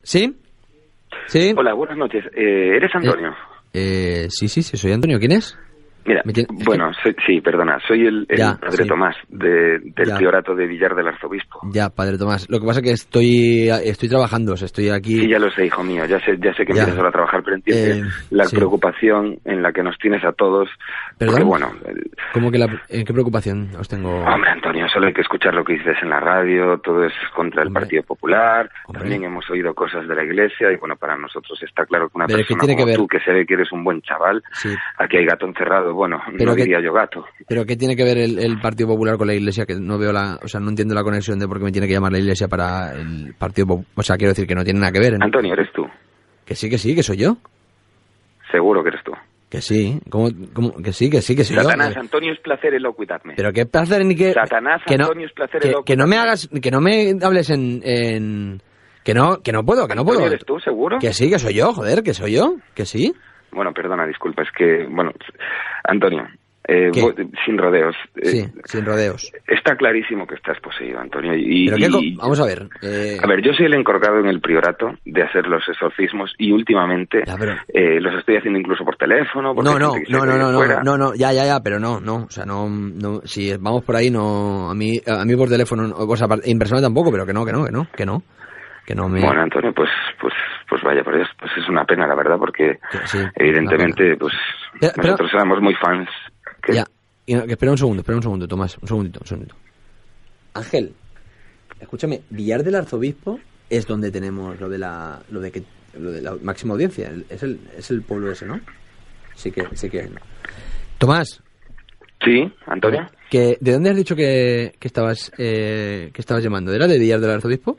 ¿Sí? ¿Sí? Hola, buenas noches. ¿Eres Antonio? Sí, soy Antonio. ¿Quién es? Mira, bueno, soy el padre Tomás del Ya. priorato de Villar del Arzobispo. Ya, padre Tomás. Lo que pasa es que estoy trabajando, o sea, estoy aquí... Sí, ya lo sé, hijo mío, ya sé que empiezas ahora a trabajar, pero entiendes la preocupación en la que nos tienes a todos. ¿Perdón? Porque, bueno... ¿Cómo que qué preocupación os tengo? Hombre, Antonio, solo hay que escuchar lo que dices en la radio, todo es contra el Partido Popular, también hemos oído cosas de la Iglesia, y bueno, para nosotros está claro que una persona como tú, que se ve que eres un buen chaval, aquí hay gato encerrado, bueno, no diría yo gato. ¿Pero qué tiene que ver el Partido Popular con la Iglesia? Que no veo no entiendo la conexión de por qué me tiene que llamar la Iglesia para el Partido Popular. O sea, quiero decir que no tiene nada que ver. Antonio, ¿eres tú? Que sí, que soy yo. ¿Seguro que eres tú? Que sí, ¿cómo? Que sí, soy Satanás, yo. Antonio, es placer elocuitarme. Pero qué placer ni que... Satanás, Antonio, es placer elocutarme. Que no me hagas, que no me hables en... Que no puedo. Antonio, ¿eres tú, seguro? Que sí, que soy yo, joder, que soy yo, que sí. Bueno, perdona, disculpa, es que, bueno, Antonio, sin rodeos. Sí, sin rodeos. Está clarísimo que estás poseído, Antonio. Vamos a ver. A ver, yo soy el encargado en el priorato de hacer los exorcismos y últimamente los estoy haciendo incluso por teléfono. No, ya, pero no, o sea, no, si vamos por ahí, no, a mí por teléfono, o sea, en persona tampoco, pero que no me... Bueno, Antonio, pues vaya, pues es una pena, la verdad, porque evidentemente, pues nosotros éramos muy fans. Ya, espera un segundo, Tomás, un segundito. Ángel, escúchame, Villar del Arzobispo es donde tenemos lo de la máxima audiencia, es el pueblo ese, ¿no? Sí que no. Tomás. Sí, Antonio. ¿De dónde has dicho que estabas llamando? ¿Era de Villar del Arzobispo?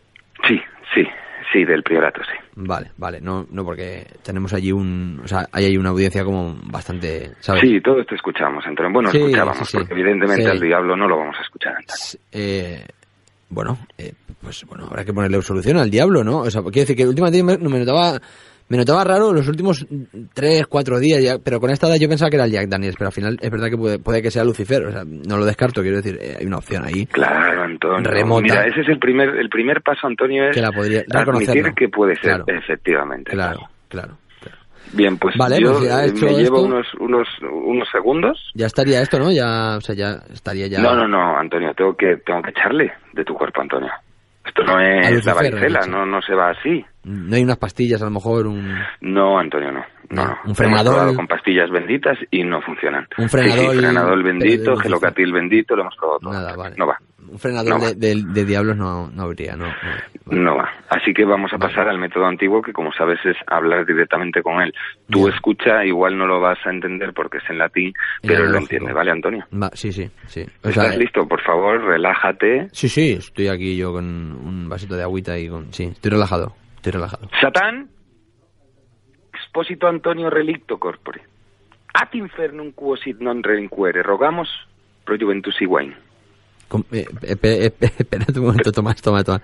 Sí, del priorato, sí. Vale, no, porque tenemos allí hay ahí una audiencia como bastante, ¿sabes? Sí, todo esto escuchamos, Antonio. Bueno, escuchábamos, porque evidentemente al diablo no lo vamos a escuchar, Antonio. Pues habrá que ponerle solución al diablo, ¿no? O sea, quiero decir que últimamente me notaba raro los últimos 3-4 días, ya, pero con esta edad yo pensaba que era el Jack Daniels, pero al final es verdad que puede que sea Lucifer, o sea, no lo descarto, quiero decir, hay una opción ahí. Claro, Antonio. Remota. Mira, ese es el primer paso, Antonio, es que la podría admitir que puede ser, efectivamente. Claro. Bien, pues vale, yo me llevo unos segundos. Ya estaría esto, ¿no? Ya estaría ya... No, Antonio, tengo que echarle de tu cuerpo, Antonio. Esto no es la varicela, no se va así. No hay unas pastillas, a lo mejor No, Antonio, no. Un frenador... Hemos probado con pastillas benditas y no funcionan. Un frenador... Sí, frenador bendito, gelocatil bendito, lo hemos probado todo. Nada, vale. No va. Un frenador de diablos no habría, no. No va. Así que vamos a pasar al método antiguo, que como sabes es hablar directamente con él. Tú escucha, igual no lo vas a entender porque es en latín, pero él lo entiende, ¿vale, Antonio? Sí. ¿Estás listo? Por favor, relájate. Sí, estoy aquí yo con un vasito de agüita y sí, estoy relajado. Satán, exposito Antonio relicto corpore. Ad infernum quosit non relinquere, rogamos pro Juventus Wine. Espérate un momento, Tomás.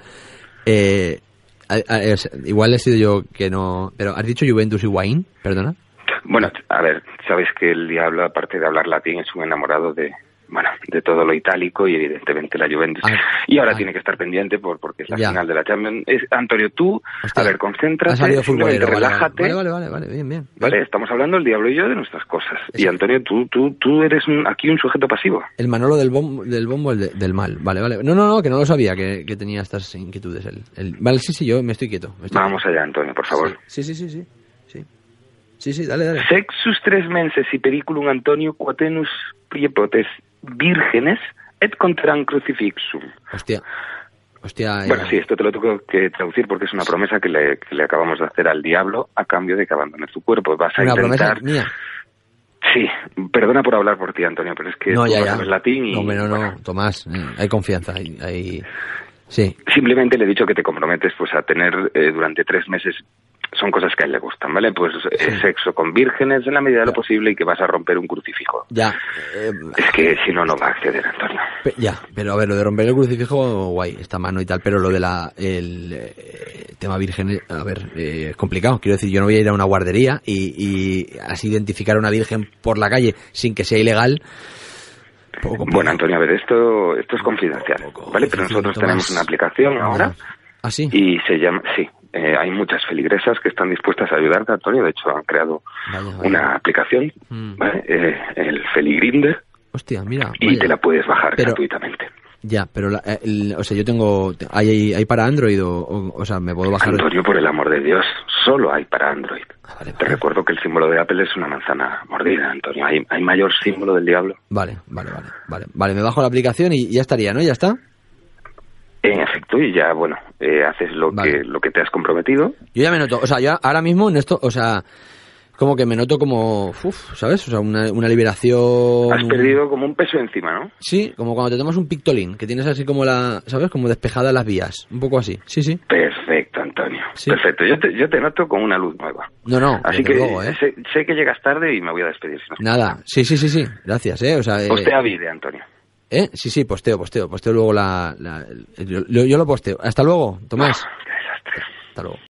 Igual he sido yo que no... Pero ¿has dicho Juventus y Wine? Perdona. Bueno, a ver, sabes que el diablo, aparte de hablar latín, es un enamorado de todo lo itálico y evidentemente la Juventus. Y ahora tiene que estar pendiente porque es la final de la Champions. Antonio, tú, a ver, concéntrate, simplemente relájate. Vale, bien. Vale, estamos hablando el diablo y yo de nuestras cosas. Y Antonio, tú eres aquí un sujeto pasivo. El Manolo del bombo del mal. Vale. No, que no lo sabía, que tenía estas inquietudes. Vale, sí, yo me estoy quieto. Vamos allá, Antonio, por favor. Sí, dale. Sexus 3 menses y periculum Antonio quatenus priepotes vírgenes et conteran crucifixum. Hostia. Bueno, sí, esto te lo tengo que traducir porque es una promesa que le acabamos de hacer al diablo a cambio de que abandone su cuerpo. Vas a intentar... ¿Una promesa mía? Sí, perdona por hablar por ti, Antonio, pero es que no sabes latín y... No, Tomás, hay confianza, hay... Sí. Simplemente le he dicho que te comprometes pues a tener durante 3 meses... Son cosas que a él le gustan, ¿vale? Pues sexo con vírgenes en la medida de lo posible y que vas a romper un crucifijo. Ya. Es que si no va a acceder, Antonio. Pero a ver, lo de romper el crucifijo, guay, esta mano y tal, pero lo de el tema virgen, a ver, es complicado. Quiero decir, yo no voy a ir a una guardería y así identificar a una virgen por la calle sin que sea ilegal. Bueno, Antonio, a ver, esto es confidencial, ¿vale? Pero nosotros tenemos una aplicación ahora. ¿Ah, sí? Y se llama, sí. hay muchas feligresas que están dispuestas a ayudarte, Antonio. De hecho, han creado una aplicación, ¿vale? El Feligrinder. Hostia, mira. Y te la puedes bajar gratuitamente. Ya, pero, o sea, yo tengo... ¿Hay para Android o sea, me puedo bajar...? Antonio, por el amor de Dios, solo hay para Android. Vale. Te recuerdo que el símbolo de Apple es una manzana mordida, Antonio. ¿Hay mayor símbolo del diablo? Vale, me bajo la aplicación y ya estaría, ¿no? ¿Ya está? En efecto, y ya, bueno, haces lo que te has comprometido. Yo ya me noto, o sea, yo ahora mismo en esto, o sea, como que me noto como, ¿sabes? O sea, una liberación... Has perdido como un peso encima, ¿no? Sí, como cuando te tomas un Pictolin, que tienes así como ¿sabes? Como despejadas las vías, un poco así, sí. Perfecto, Antonio, sí. Perfecto, yo te noto con una luz nueva. No, así que luego, sé que llegas tarde y me voy a despedir. ¿No? Nada, sí, gracias, o sea... Postea vídeo, Antonio. Sí, posteo luego yo lo posteo. Hasta luego, Tomás. Qué desastre. Hasta luego.